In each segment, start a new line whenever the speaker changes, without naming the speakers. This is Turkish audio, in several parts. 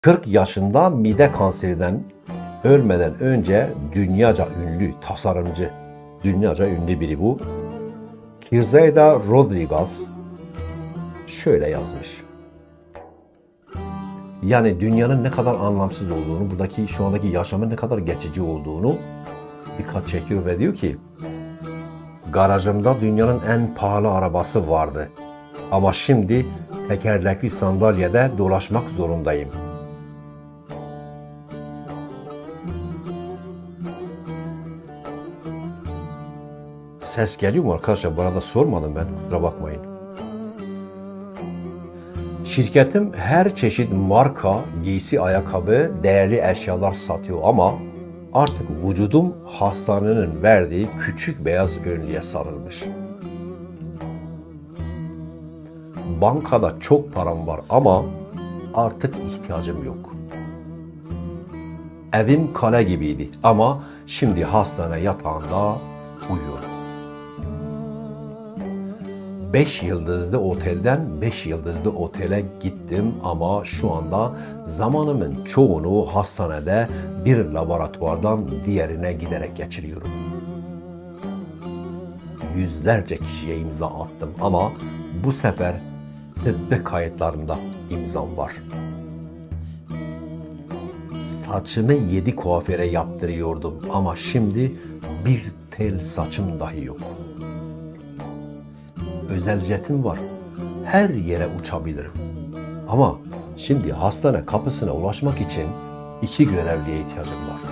40 yaşında mide kanserinden ölmeden önce dünyaca ünlü tasarımcı, dünyaca ünlü biri bu. Kirzeyda Rodriguez şöyle yazmış. Yani dünyanın ne kadar anlamsız olduğunu, buradaki şu andaki yaşamın ne kadar geçici olduğunu dikkat çekiyor ve diyor ki, garajımda dünyanın en pahalı arabası vardı. Ama şimdi tekerlekli sandalyede dolaşmak zorundayım. Ses geliyor mu arkadaşlar? Bu arada sormadım ben. Kusura bakmayın. Şirketim her çeşit marka, giysi, ayakkabı, değerli eşyalar satıyor ama artık vücudum hastanenin verdiği küçük beyaz önlüğe sarılmış. Bankada çok param var ama artık ihtiyacım yok. Evim kale gibiydi ama şimdi hastane yatağında uyuyorum. 5 yıldızlı otelden 5 yıldızlı otele gittim ama şu anda zamanımın çoğunu hastanede bir laboratuvardan diğerine giderek geçiriyorum. Yüzlerce kişiye imza attım ama bu sefer tıbbi kayıtlarımda imzam var. Saçımı 7 kuaföre yaptırıyordum ama şimdi bir tel saçım dahi yok. Özel jetim var. Her yere uçabilirim. Ama şimdi hastane kapısına ulaşmak için 2 görevliye ihtiyacım var.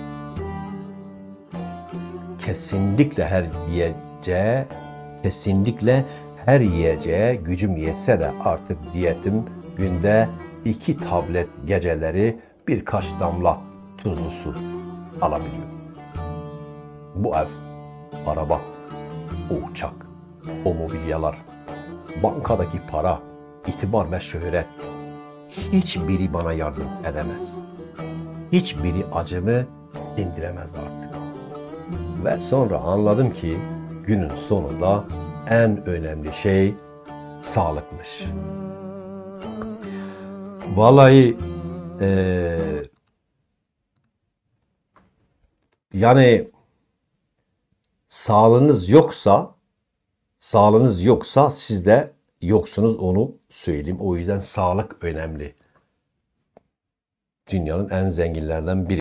Kesinlikle her yiyeceğe gücüm yetse de artık diyetim günde 2 tablet, geceleri birkaç damla tuzlu su alabiliyor. Bu ev, araba, o uçak, o mobilyalar, bankadaki para, itibar ve şöhret, hiçbiri bana yardım edemez. Hiçbiri acımı dindiremez artık. Ve sonra anladım ki günün sonunda en önemli şey sağlıkmış. Vallahi yani sağlığınız yoksa siz de yoksunuz, onu söyleyeyim. O yüzden sağlık önemli. Dünyanın en zenginlerden biri.